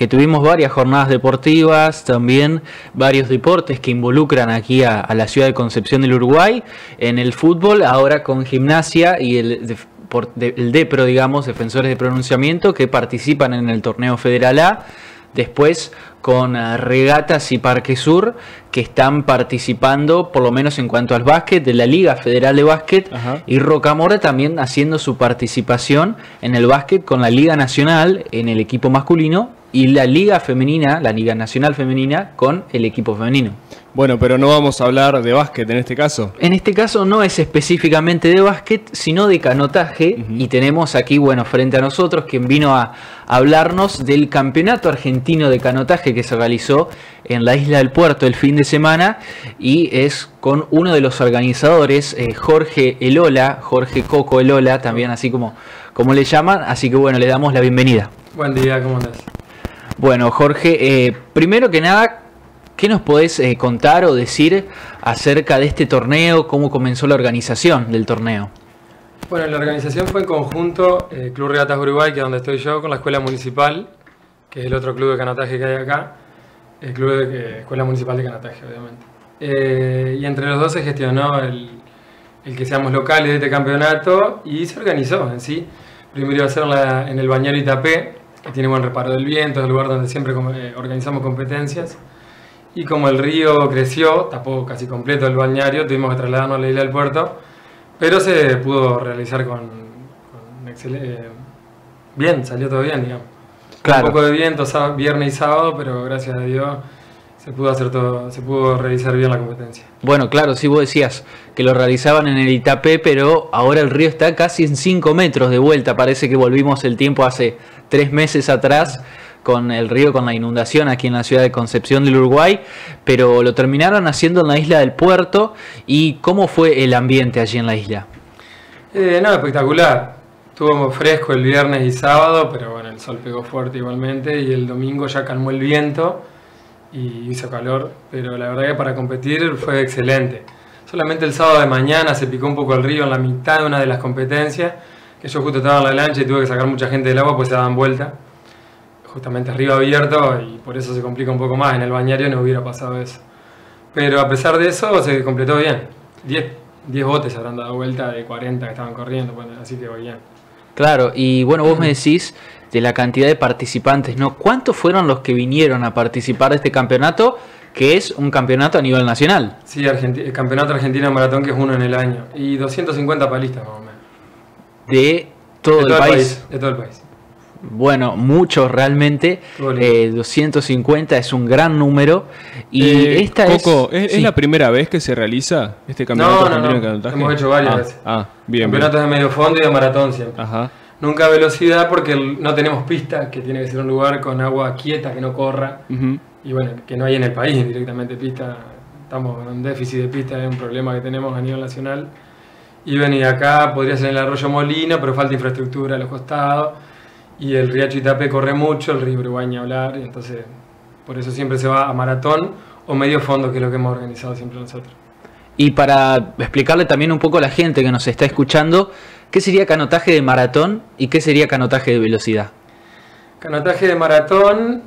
que tuvimos varias jornadas deportivas, también varios deportes que involucran aquí a la ciudad de Concepción del Uruguay, en el fútbol, ahora con Gimnasia y el DEPRO, digamos, Defensores de Pronunciamiento, que participan en el torneo Federal A. Después con Regatas y Parque Sur, que están participando, por lo menos en cuanto al básquet, de la Liga Federal de Básquet. Ajá. Y Rocamora también haciendo su participación en el básquet con la Liga Nacional en el equipo masculino y la Liga Femenina, la Liga Nacional Femenina, con el equipo femenino. Bueno, pero no vamos a hablar de básquet en este caso. En este caso no es específicamente de básquet, sino de canotaje. Y tenemos aquí, bueno, frente a nosotros, quien vino a hablarnos del Campeonato Argentino de Canotaje que se realizó en la Isla del Puerto el fin de semana, y es con uno de los organizadores, Jorge Elola, Jorge Coco Elola, también así como le llaman. Así que bueno, le damos la bienvenida. Buen día, ¿cómo andás? Bueno, Jorge, primero que nada, ¿qué nos podés contar o decir acerca de este torneo? ¿Cómo comenzó la organización del torneo? Bueno, la organización fue en conjunto Club Regatas Uruguay, que es donde estoy yo, con la Escuela Municipal, que es el otro club de canotaje que hay acá, el club de Escuela Municipal de Canotaje, obviamente. Y entre los dos se gestionó el que seamos locales de este campeonato y se organizó en sí. Primero iba a ser en el Bañero Itapé, que tiene buen reparo del viento, es el lugar donde siempre organizamos competencias. Y como el río creció, tapó casi completo el balneario, tuvimos que trasladarnos a la Isla del Puerto, pero se pudo realizar con bien, salió todo bien, digamos. Claro. Un poco de viento viernes y sábado, pero gracias a Dios se pudo hacer todo, se pudo realizar bien la competencia. Bueno, claro, sí, vos decías que lo realizaban en el Itapé, pero ahora el río está casi en 5 metros de vuelta. Parece que volvimos el tiempo hace 3 meses atrás, con el río, con la inundación aquí en la ciudad de Concepción del Uruguay, pero lo terminaron haciendo en la Isla del Puerto. ¿Y cómo fue el ambiente allí en la isla? No, espectacular. Estuvo fresco el viernes y sábado, pero bueno, el sol pegó fuerte igualmente, y el domingo ya calmó el viento y hizo calor, pero la verdad que para competir fue excelente. Solamente el sábado de mañana se picó un poco el río en la mitad de una de las competencias, que yo justo estaba en la lancha y tuve que sacar mucha gente del agua, pues se daban vuelta. Justamente río abierto, y por eso se complica un poco más. En el bañario no hubiera pasado eso. Pero a pesar de eso se completó bien. 10 botes habrán dado vuelta de 40 que estaban corriendo, así que bien. Claro, y bueno, vos me decís de la cantidad de participantes, ¿no? ¿Cuántos fueron los que vinieron a participar de este campeonato, que es un campeonato a nivel nacional? Sí, el Campeonato Argentino de Maratón, que es uno en el año. Y 250 palistas más o menos. ¿De todo el país? De todo el país. Bueno, muchos realmente. 250 es un gran número. Y esta Coco, ¿es la primera vez que se realiza este campeonato argentino de canotaje? Hemos hecho varias veces. Bien. Campeonatos de medio fondo y de maratón siempre. Ajá. Nunca velocidad, porque no tenemos pista, que tiene que ser un lugar con agua quieta, que no corra. Y bueno, que no hay en el país directamente pista. Estamos en déficit de pista, es un problema que tenemos a nivel nacional. Y venir acá podría ser en el Arroyo Molino, pero falta infraestructura a los costados. Y el Riacho Itapé corre mucho, el río Uruguay ni hablar, y entonces por eso siempre se va a maratón o medio fondo, que es lo que hemos organizado siempre nosotros. Y para explicarle también un poco a la gente que nos está escuchando, ¿qué sería canotaje de maratón y qué sería canotaje de velocidad? Canotaje de maratón,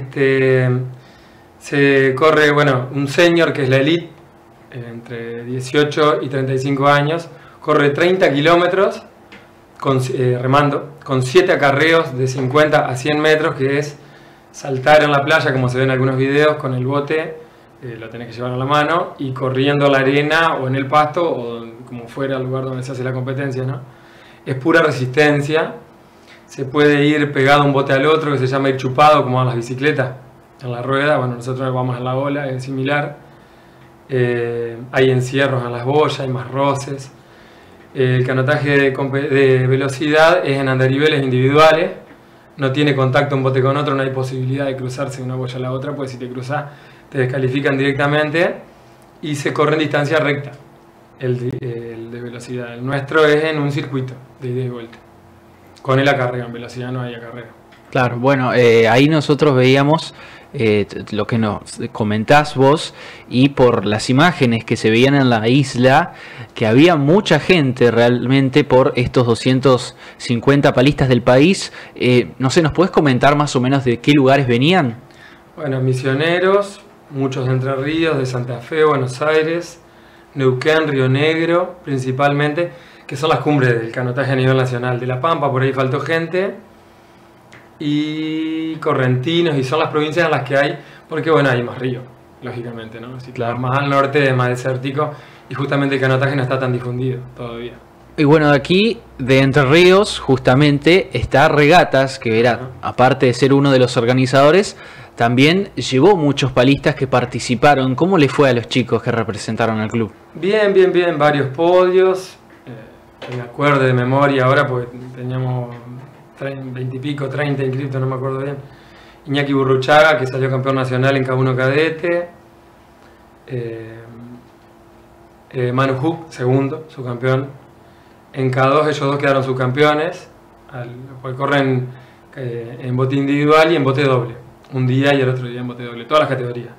se corre, bueno, un senior, que es la elite, entre 18 y 35 años, corre 30 kilómetros remando, con 7 acarreos de 50 a 100 metros, que es saltar en la playa, como se ve en algunos videos, con el bote, lo tenés que llevar a la mano, y corriendo a la arena o en el pasto, o como fuera el lugar donde se hace la competencia, ¿no? Es pura resistencia. Se puede ir pegado un bote al otro, que se llama ir chupado, como en las bicicletas, en la rueda. Bueno, nosotros vamos en la bola, es similar. Hay encierros en las boyas, hay más roces. El canotaje de velocidad es en andariveles individuales, no tiene contacto un bote con otro, no hay posibilidad de cruzarse de una boya a la otra, pues si te cruzas te descalifican directamente, y se corre en distancia recta, el de velocidad. El nuestro es en un circuito de ida y vuelta, con el acarreo, en velocidad no hay acarreo. Claro, bueno, ahí nosotros veíamos lo que nos comentás vos y por las imágenes que se veían en la isla, que había mucha gente realmente por estos 250 palistas del país. No sé, ¿nos podés comentar más o menos de qué lugares venían? Bueno, misioneros, muchos de Entre Ríos, de Santa Fe, Buenos Aires, Neuquén, Río Negro, principalmente, que son las cumbres del canotaje a nivel nacional. De La Pampa, por ahí faltó gente, y Correntinos, y son las provincias en las que hay, porque bueno, hay más río, lógicamente, ¿no? Si claro, más al norte es más desértico, y justamente el canotaje no está tan difundido todavía. Y bueno, de aquí, de Entre Ríos, justamente, está Regatas, que era, aparte de ser uno de los organizadores, también llevó muchos palistas que participaron. ¿Cómo le fue a los chicos que representaron al club? Bien, bien, bien, varios podios, me acuerdo de memoria ahora, porque teníamos 20 y pico, 30 inscritos, no me acuerdo bien. Iñaki Burruchaga, que salió campeón nacional en K1 cadete. Manu Hook, segundo, subcampeón. En K2 ellos dos quedaron subcampeones, porque corren en bote individual y en bote doble. Un día y el otro día en bote doble, todas las categorías.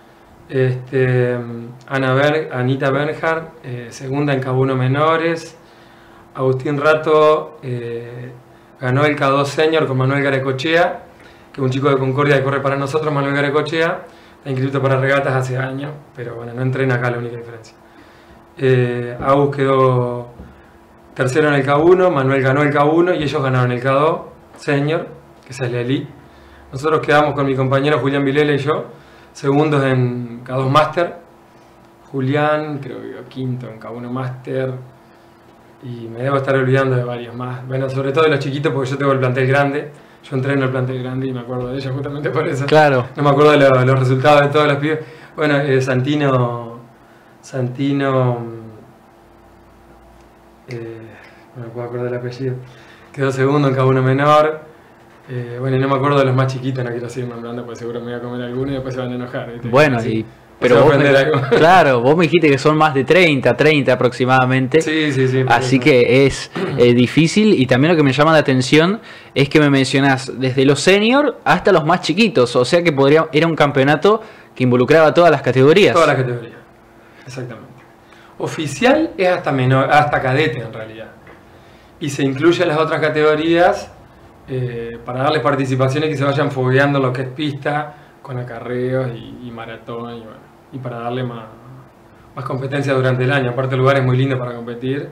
Anita Bernhardt, segunda en K1 menores. Agustín Rato ganó el K2 Senior con Manuel Garecochea, que es un chico de Concordia que corre para nosotros. Manuel Garecochea está inscrito para regatas hace años, pero bueno, no entrena acá, la única diferencia. Agus quedó tercero en el K1, Manuel ganó el K1 y ellos ganaron el K2 Senior, que es la elite. Nosotros quedamos con mi compañero Julián Vilela y yo, segundos en K2 Master. Julián creo que quedó quinto en K1 Master. Y me debo estar olvidando de varios más. Bueno, sobre todo de los chiquitos, porque yo tengo el plantel grande. Yo entreno el plantel grande y me acuerdo de ellos justamente por eso. Claro. No me acuerdo de los resultados de todos los pibes. Bueno, Santino, no me puedo acordar del apellido. Quedó segundo en K1 menor. Bueno, y no me acuerdo de los más chiquitos, no quiero seguir nombrando, porque seguro me voy a comer alguno y después se van a enojar, ¿viste? Bueno, así. Pero claro, vos me dijiste que son más de 30 aproximadamente. Sí, sí, sí. Así que es difícil. Y también lo que me llama la atención es que me mencionás desde los senior hasta los más chiquitos. O sea que era un campeonato que involucraba todas las categorías. Todas las categorías, exactamente. Oficial es hasta menor, hasta cadete en realidad. Y se incluyen las otras categorías para darles participación y que se vayan fogueando lo que es pista, con acarreos y maratón, y, bueno, y para darle más competencia durante el año. Aparte el lugar es muy lindo para competir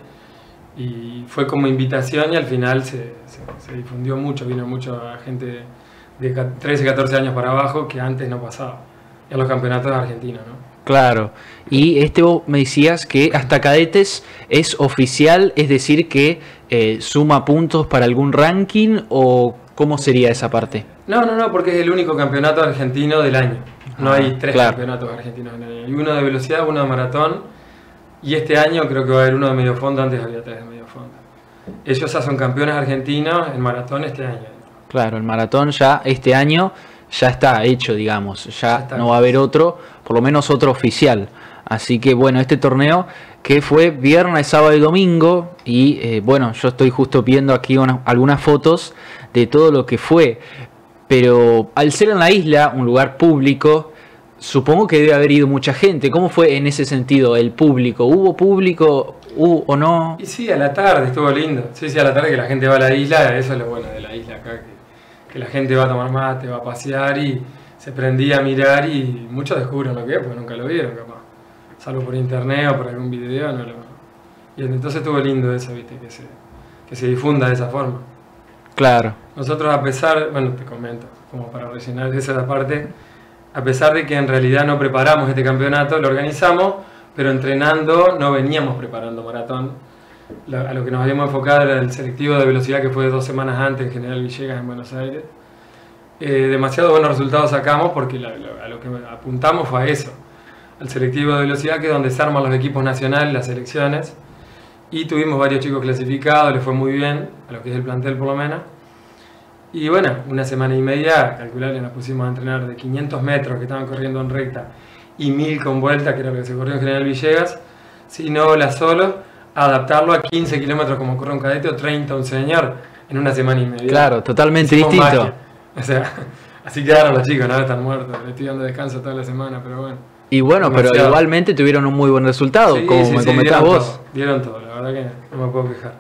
y fue como invitación y al final se difundió mucho, vino mucha gente de 13, 14 años para abajo que antes no pasaba, y a los campeonatos argentinos, ¿no? Claro, y vos me decías que hasta cadetes es oficial, es decir que suma puntos para algún ranking, o ¿cómo sería esa parte? No, porque es el único campeonato argentino del año. No hay tres campeonatos argentinos en el año. Hay uno de velocidad, uno de maratón, y este año creo que va a haber uno de medio fondo, antes había tres de medio fondo. Ellos ya son campeones argentinos en maratón este año. Claro, el maratón ya este año ya está hecho, digamos, ya no va a haber otro, por lo menos otro oficial. Así que bueno, este torneo que fue viernes, sábado y domingo, y bueno, yo estoy justo viendo aquí algunas fotos de todo lo que fue, pero al ser en la isla, un lugar público, supongo que debe haber ido mucha gente. ¿Cómo fue en ese sentido el público? ¿Hubo público o no? Y sí, a la tarde estuvo lindo. Sí, a la tarde que la gente va a la isla, eso es lo bueno de la isla acá, que la gente va a tomar mate, va a pasear y se prendía a mirar y muchos descubren lo que es, porque nunca lo vieron capaz. Salvo por internet o por algún video, no lo... Y entonces estuvo lindo eso, viste, que se difunda de esa forma. Claro. Nosotros a pesar, bueno, te comento, como para rellenar esa parte, a pesar de que en realidad no preparamos este campeonato, lo organizamos, pero entrenando no veníamos preparando maratón. A lo que nos habíamos enfocado era el selectivo de velocidad, que fue 2 semanas antes en General Villegas en Buenos Aires. Demasiado buenos resultados sacamos porque a lo que apuntamos fue a eso, al selectivo de velocidad, que es donde se arman los equipos nacionales, las selecciones, y tuvimos varios chicos clasificados, les fue muy bien, a lo que es el plantel por lo menos. Y bueno, una semana y media, calcular, nos pusimos a entrenar de 500 metros que estaban corriendo en recta y 1000 con vuelta, que era lo que se corrió en General Villegas, si no la solo, adaptarlo a 15 kilómetros como corre un cadete o 30 un señor en una semana y media. Claro, totalmente hicimos distinto. Magia. O sea, así quedaron los chicos, nada, están muertos. Le estoy dando descanso toda la semana, pero bueno. Y bueno, Demasiado. pero igualmente tuvieron un muy buen resultado, como me comentás vos. Dieron todo, la verdad que no me puedo quejar.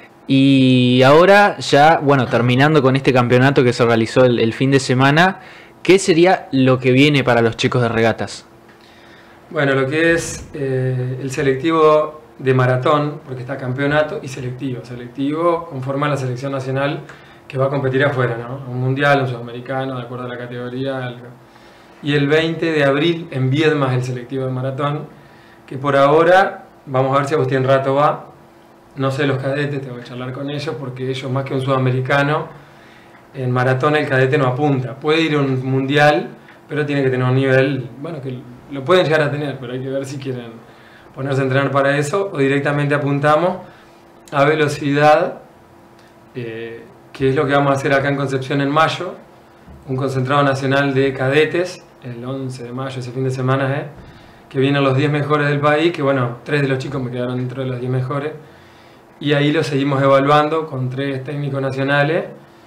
Y ahora ya, bueno, terminando con este campeonato que se realizó el fin de semana, ¿qué sería lo que viene para los chicos de regatas? Bueno, lo que es el selectivo de maratón, porque está campeonato y selectivo. Selectivo conforma la selección nacional que va a competir afuera, ¿no? Un mundial, un sudamericano, de acuerdo a la categoría. Algo. Y el 20 de abril en Viedma el selectivo de maratón, que por ahora, vamos a ver si Agustín Rato va. No sé los cadetes, tengo que charlar con ellos, porque ellos más que un sudamericano, en maratón el cadete no apunta. Puede ir a un mundial, pero tiene que tener un nivel, bueno, que lo pueden llegar a tener, pero hay que ver si quieren ponerse a entrenar para eso, o directamente apuntamos a velocidad, que es lo que vamos a hacer acá en Concepción en mayo, un concentrado nacional de cadetes, el 11 de mayo, ese fin de semana, que vienen los 10 mejores del país, que bueno, 3 de los chicos me quedaron dentro de los 10 mejores, y ahí lo seguimos evaluando con 3 técnicos nacionales,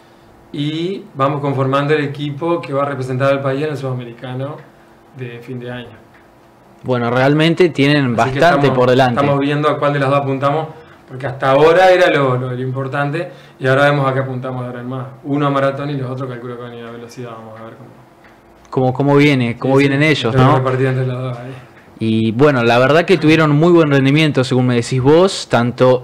y vamos conformando el equipo que va a representar al país en el sudamericano de fin de año. Bueno, realmente tienen Así que bastante por delante. Estamos viendo a cuál de las dos apuntamos, porque hasta ahora era lo importante, y ahora vemos a qué apuntamos ahora en más. Uno a maratón y los otros calculo que van a ir a velocidad. Vamos a ver cómo vienen ellos, ¿no? Repartido entre los dos ahí. Y bueno, la verdad que tuvieron muy buen rendimiento, según me decís vos, tanto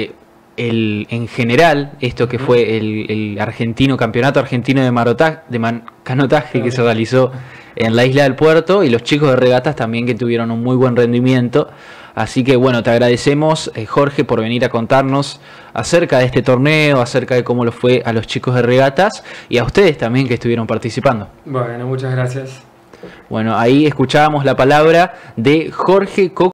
en general, esto que fue el campeonato argentino de canotaje que se realizó en la isla del Puerto, y los chicos de regatas también, que tuvieron un muy buen rendimiento. Así que bueno, te agradecemos, Jorge, por venir a contarnos acerca de este torneo, acerca de cómo lo fue a los chicos de regatas, y a ustedes también que estuvieron participando. Bueno, muchas gracias. Bueno, ahí escuchábamos la palabra de Jorge Coco.